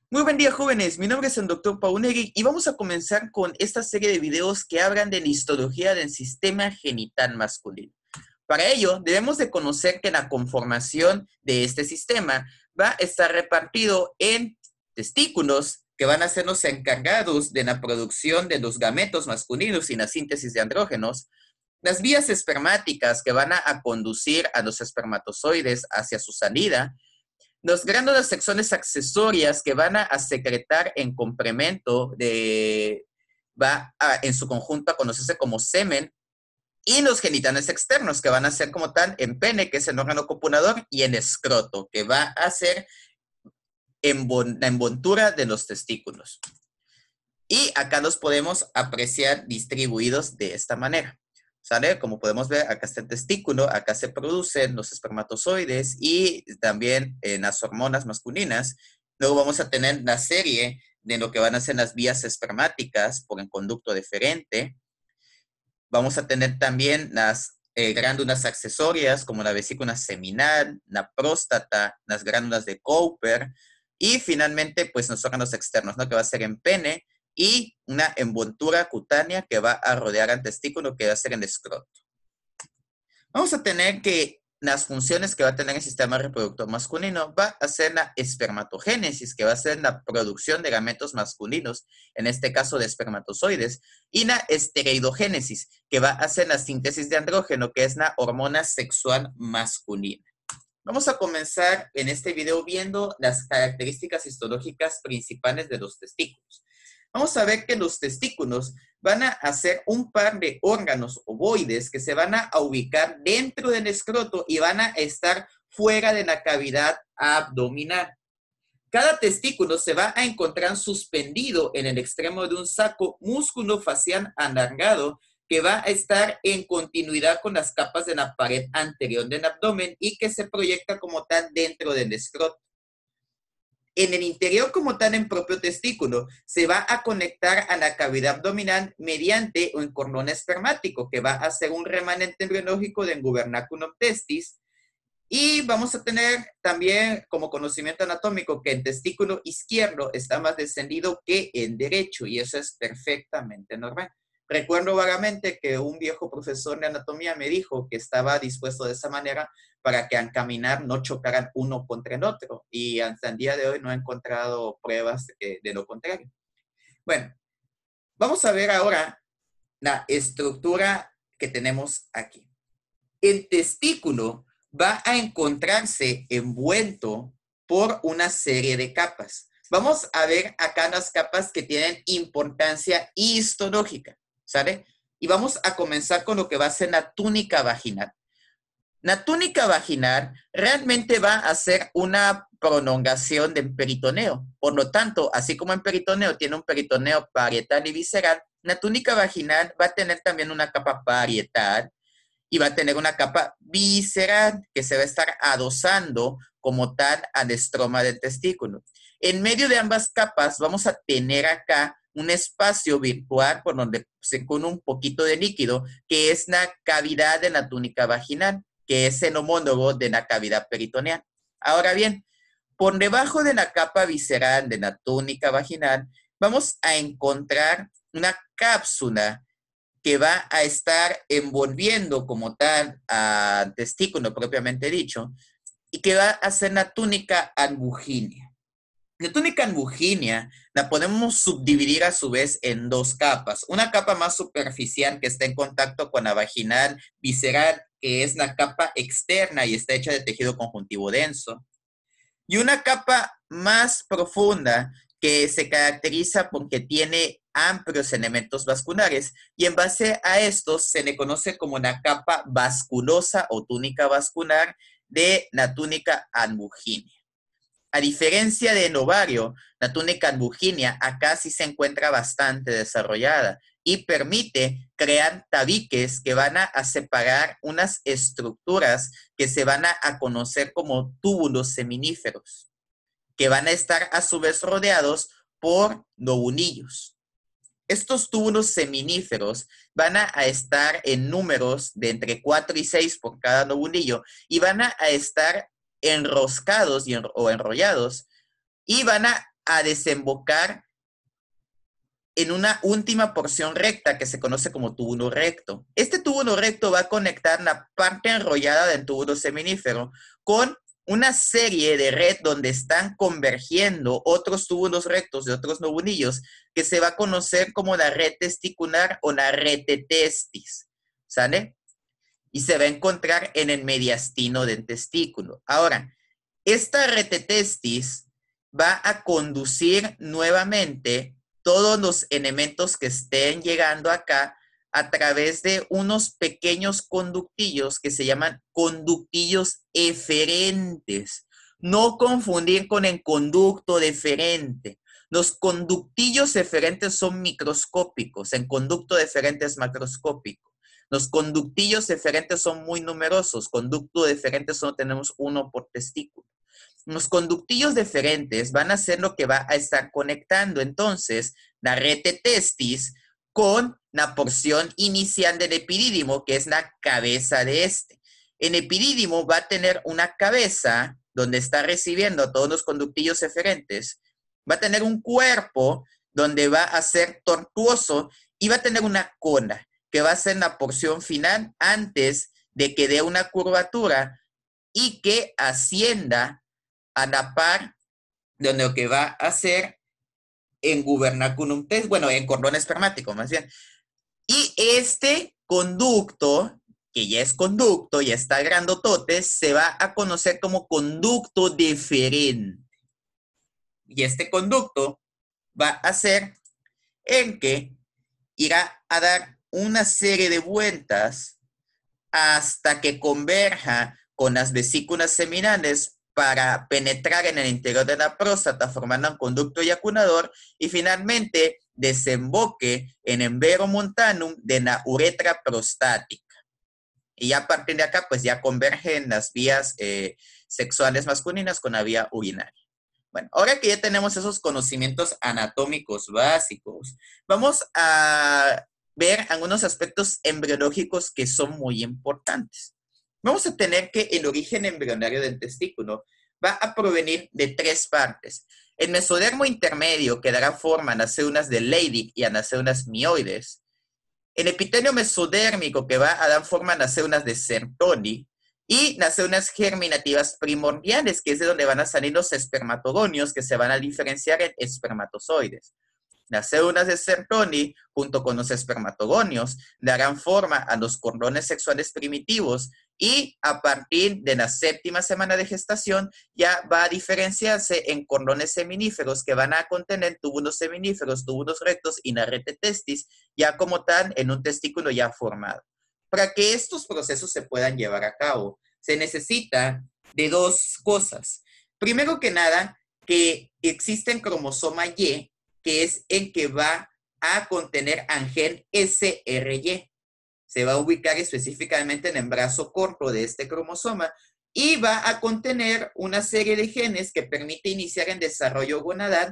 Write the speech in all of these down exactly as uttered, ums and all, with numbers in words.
Muy buen día, jóvenes. Mi nombre es el doctor Paunegui y vamos a comenzar con esta serie de videos que hablan de la histología del sistema genital masculino. Para ello, debemos de conocer que la conformación de este sistema va a estar repartido en testículos, que van a ser los encargados de la producción de los gametos masculinos y la síntesis de andrógenos, las vías espermáticas, que van a, a conducir a los espermatozoides hacia su salida, los glándulas sexuales accesorias que van a, a secretar en complemento de, va a, en su conjunto a conocerse como semen, y los genitales externos que van a ser como tal en pene, que es el órgano copulador, y en escroto, que va a ser embon, la envoltura de los testículos. Y acá los podemos apreciar distribuidos de esta manera. ¿Sale? Como podemos ver, acá está el testículo, acá se producen los espermatozoides y también en las hormonas masculinas. Luego vamos a tener la serie de lo que van a ser las vías espermáticas por el conducto deferente. Vamos a tener también las eh, glándulas accesorias como la vesícula seminal, la próstata, las glándulas de Cowper y finalmente pues los órganos externos, ¿no? Que va a ser en pene, y una envoltura cutánea que va a rodear al testículo, que va a ser el escroto. Vamos a tener que las funciones que va a tener el sistema reproductor masculino va a ser la espermatogénesis, que va a ser la producción de gametos masculinos, en este caso de espermatozoides, y la esteroidogénesis, que va a ser la síntesis de andrógeno, que es la hormona sexual masculina. Vamos a comenzar en este video viendo las características histológicas principales de los testículos. Vamos a ver que los testículos van a hacer un par de órganos ovoides que se van a ubicar dentro del escroto y van a estar fuera de la cavidad abdominal. Cada testículo se va a encontrar suspendido en el extremo de un saco músculo-facial alargado que va a estar en continuidad con las capas de la pared anterior del abdomen y que se proyecta como tal dentro del escroto. En el interior como tal, en propio testículo, se va a conectar a la cavidad abdominal mediante un cordón espermático, que va a ser un remanente embriológico del gubernaculum testis. Y vamos a tener también como conocimiento anatómico que el testículo izquierdo está más descendido que el derecho, y eso es perfectamente normal. Recuerdo vagamente que un viejo profesor de anatomía me dijo que estaba dispuesto de esa manera para que al caminar no chocaran uno contra el otro, y hasta el día de hoy no he encontrado pruebas de, de lo contrario. Bueno, vamos a ver ahora la estructura que tenemos aquí. El testículo va a encontrarse envuelto por una serie de capas. Vamos a ver acá las capas que tienen importancia histológica, ¿sale? Y vamos a comenzar con lo que va a ser la túnica vaginal. La túnica vaginal realmente va a ser una prolongación del peritoneo. Por lo tanto, así como el peritoneo tiene un peritoneo parietal y visceral, la túnica vaginal va a tener también una capa parietal y va a tener una capa visceral que se va a estar adosando como tal al estroma del testículo. En medio de ambas capas vamos a tener acá un espacio virtual por donde se pone un poquito de líquido, que es la cavidad de la túnica vaginal, que es el homólogo de la cavidad peritoneal. Ahora bien, por debajo de la capa visceral de la túnica vaginal, vamos a encontrar una cápsula que va a estar envolviendo como tal al testículo propiamente dicho, y que va a ser la túnica angugínea. La túnica angugínea la podemos subdividir a su vez en dos capas. Una capa más superficial que está en contacto con la vaginal visceral, que es la capa externa y está hecha de tejido conjuntivo denso. Y una capa más profunda que se caracteriza porque tiene amplios elementos vasculares, y en base a estos se le conoce como la capa vasculosa o túnica vascular de la túnica angugínea. A diferencia del ovario, la túnica angugínea acá sí se encuentra bastante desarrollada y permite crear tabiques que van a, a separar unas estructuras que se van a, a conocer como túbulos seminíferos, que van a estar a su vez rodeados por lobulillos. Estos túbulos seminíferos van a, a estar en números de entre cuatro y seis por cada lobulillo y van a, a estar enroscados y en, o enrollados, y van a a desembocar en una última porción recta que se conoce como túbulo recto. Este túbulo recto va a conectar la parte enrollada del túbulo seminífero con una serie de red donde están convergiendo otros túbulos rectos de otros lobulillos que se va a conocer como la red testicular o la retetestis, ¿sale? Y se va a encontrar en el mediastino del testículo. Ahora, esta retetestis va a conducir nuevamente todos los elementos que estén llegando acá a través de unos pequeños conductillos que se llaman conductillos eferentes. No confundir con el conducto deferente. Los conductillos eferentes son microscópicos, el conducto deferente es macroscópico. Los conductillos eferentes son muy numerosos, conducto deferente solo tenemos uno por testículo. Los conductillos deferentes van a ser lo que va a estar conectando entonces la retetestis con la porción inicial del epidídimo, que es la cabeza de este. El epidídimo va a tener una cabeza donde está recibiendo a todos los conductillos eferentes, va a tener un cuerpo donde va a ser tortuoso y va a tener una cola, que va a ser la porción final antes de que dé una curvatura y que ascienda a la par de lo que va a hacer en gubernaculum test, bueno, en cordón espermático más bien. Y este conducto, que ya es conducto, ya está grandotote, se va a conocer como conducto deferente. Y este conducto va a ser en que irá a dar una serie de vueltas hasta que converja con las vesículas seminales para penetrar en el interior de la próstata formando un conducto eyaculador y finalmente desemboque en el veromontanum de la uretra prostática. Y a partir de acá, pues ya convergen las vías eh, sexuales masculinas con la vía urinaria. Bueno, ahora que ya tenemos esos conocimientos anatómicos básicos, vamos a ver algunos aspectos embriológicos que son muy importantes. Vamos a tener que el origen embrionario del testículo va a provenir de tres partes. El mesodermo intermedio que dará forma a las células de Leydig y a las células mioides. El epitelio mesodérmico que va a dar forma a las células de Sertoli. Y las células germinativas primordiales, que es de donde van a salir los espermatogonios que se van a diferenciar en espermatozoides. Las células de Sertoli, junto con los espermatogonios, darán forma a los cordones sexuales primitivos y a partir de la séptima semana de gestación ya va a diferenciarse en cordones seminíferos que van a contener túbulos seminíferos, túbulos rectos y la retetestis, ya como tal en un testículo ya formado. Para que estos procesos se puedan llevar a cabo, se necesita de dos cosas. Primero que nada, que existe el cromosoma Y, que es el que va a contener al gen S R Y. Se va a ubicar específicamente en el brazo corto de este cromosoma y va a contener una serie de genes que permite iniciar el desarrollo gonadal,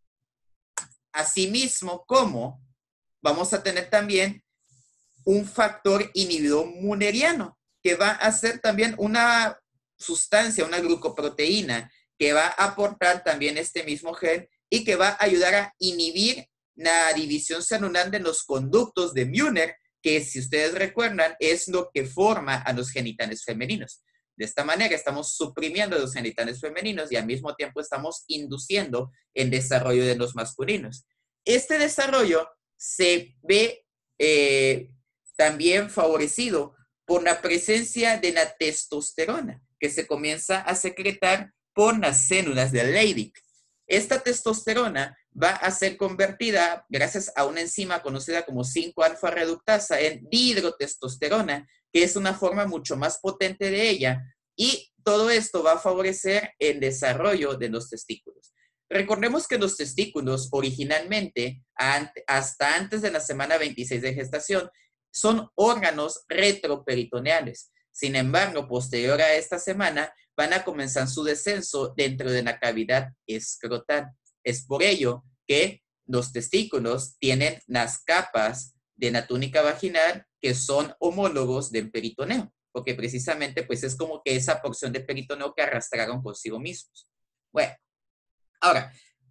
asimismo como vamos a tener también un factor inhibidor mülleriano, que va a ser también una sustancia, una glucoproteína, que va a aportar también este mismo gen y que va a ayudar a inhibir la división celular de los conductos de Müller, que si ustedes recuerdan es lo que forma a los genitales femeninos. De esta manera estamos suprimiendo los genitales femeninos y al mismo tiempo estamos induciendo el desarrollo de los masculinos. Este desarrollo se ve eh, también favorecido por la presencia de la testosterona, que se comienza a secretar por las células de Leydig. Esta testosterona va a ser convertida, gracias a una enzima conocida como cinco alfa reductasa, en dihidrotestosterona, que es una forma mucho más potente de ella, y todo esto va a favorecer el desarrollo de los testículos. Recordemos que los testículos originalmente, hasta antes de la semana veintiséis de gestación, son órganos retroperitoneales. Sin embargo, posterior a esta semana, van a comenzar su descenso dentro de la cavidad escrotal. Es por ello que los testículos tienen las capas de la túnica vaginal que son homólogos del peritoneo, porque precisamente pues es como que esa porción del peritoneo que arrastraron consigo mismos. Bueno, ahora,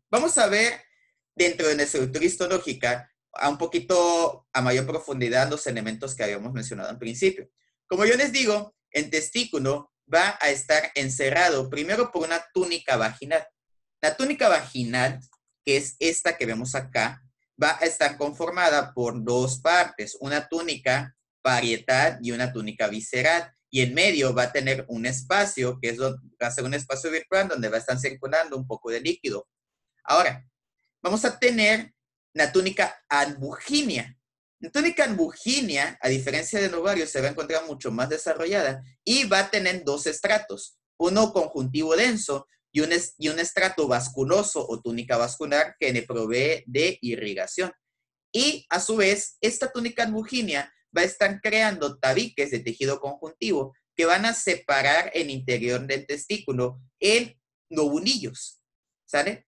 vamos a ver dentro de nuestra estructura histológica a un poquito a mayor profundidad los elementos que habíamos mencionado al principio. Como yo les digo, el testículo va a estar encerrado primero por una túnica vaginal. La túnica vaginal, que es esta que vemos acá, va a estar conformada por dos partes, una túnica parietal y una túnica visceral. Y en medio va a tener un espacio, que es donde, va a ser un espacio virtual donde va a estar circulando un poco de líquido. Ahora, vamos a tener la túnica albuginea. La túnica albuginea, a diferencia del ovario, se va a encontrar mucho más desarrollada y va a tener dos estratos, uno conjuntivo denso y un, es, y un estrato vasculoso o túnica vascular que le provee de irrigación. Y a su vez, esta túnica albuginea va a estar creando tabiques de tejido conjuntivo que van a separar el interior del testículo en lobulillos, ¿sale?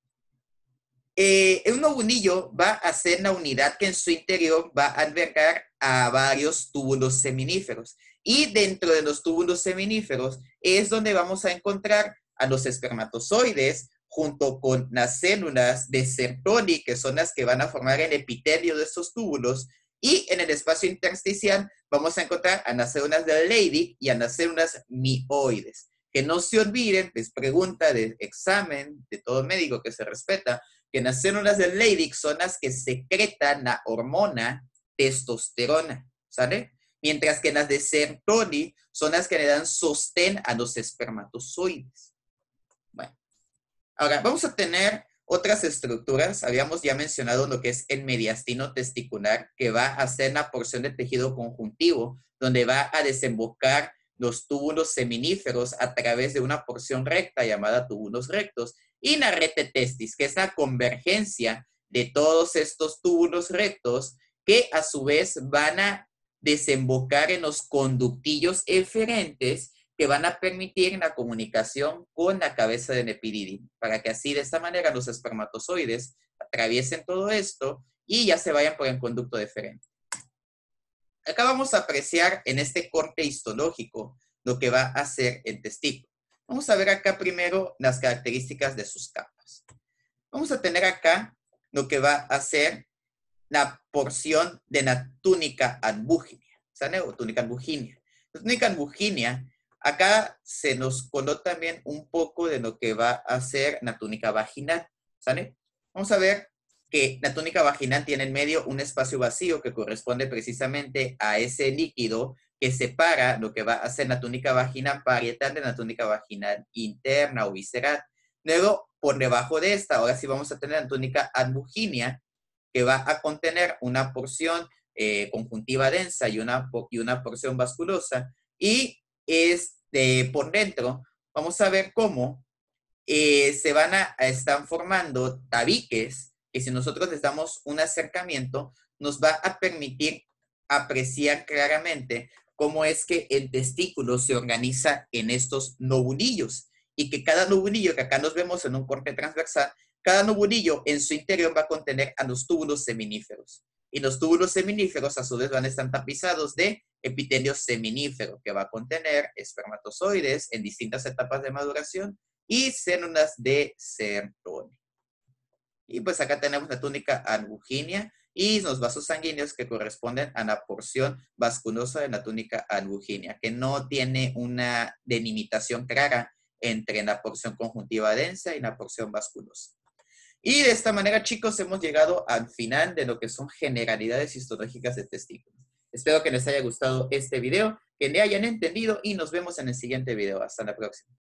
Eh, un lobulillo va a ser la unidad que en su interior va a albergar a varios túbulos seminíferos. Y dentro de los túbulos seminíferos es donde vamos a encontrar a los espermatozoides junto con las células de Sertoli, que son las que van a formar el epitelio de estos túbulos. Y en el espacio intersticial vamos a encontrar a las células de Leydig y a las células mioides. Que no se olviden, les pregunta de examen de todo médico que se respeta, que las células de Leydig son las que secretan la hormona testosterona, ¿sale? Mientras que las de Sertoli son las que le dan sostén a los espermatozoides. Bueno, ahora vamos a tener otras estructuras. Habíamos ya mencionado lo que es el mediastino testicular, que va a ser la porción de tejido conjuntivo, donde va a desembocar los túbulos seminíferos a través de una porción recta llamada túbulos rectos, y la rete testis, que es la convergencia de todos estos túbulos rectos que a su vez van a desembocar en los conductillos eferentes que van a permitir la comunicación con la cabeza del epidídimo, para que así de esta manera los espermatozoides atraviesen todo esto y ya se vayan por el conducto deferente. Acá vamos a apreciar en este corte histológico lo que va a ser el testículo. Vamos a ver acá primero las características de sus capas. Vamos a tener acá lo que va a ser la porción de la túnica albúginea, ¿sale? O túnica albúginea. La túnica albúginea, acá se nos coló también un poco de lo que va a ser la túnica vaginal, ¿sale? Vamos a ver que la túnica vaginal tiene en medio un espacio vacío que corresponde precisamente a ese líquido que separa lo que va a ser la túnica vaginal parietal de la túnica vaginal interna o visceral. Luego, por debajo de esta, ahora sí vamos a tener la túnica albúginea, que va a contener una porción eh, conjuntiva densa y una, y una porción vasculosa. Y este, por dentro, vamos a ver cómo eh, se van a, a estar formando tabiques, que si nosotros les damos un acercamiento, nos va a permitir apreciar claramente cómo es que el testículo se organiza en estos lobulillos y que cada lobulillo, que acá nos vemos en un corte transversal, cada lobulillo en su interior va a contener a los túbulos seminíferos. Y los túbulos seminíferos a su vez van a estar tapizados de epitelio seminífero, que va a contener espermatozoides en distintas etapas de maduración y células de Sertoli. Y pues acá tenemos la túnica albúginea y los vasos sanguíneos que corresponden a la porción vasculosa de la túnica albúginea, que no tiene una delimitación clara entre la porción conjuntiva densa y la porción vasculosa. Y de esta manera, chicos, hemos llegado al final de lo que son generalidades histológicas de testículos. Espero que les haya gustado este video, que le hayan entendido y nos vemos en el siguiente video. Hasta la próxima.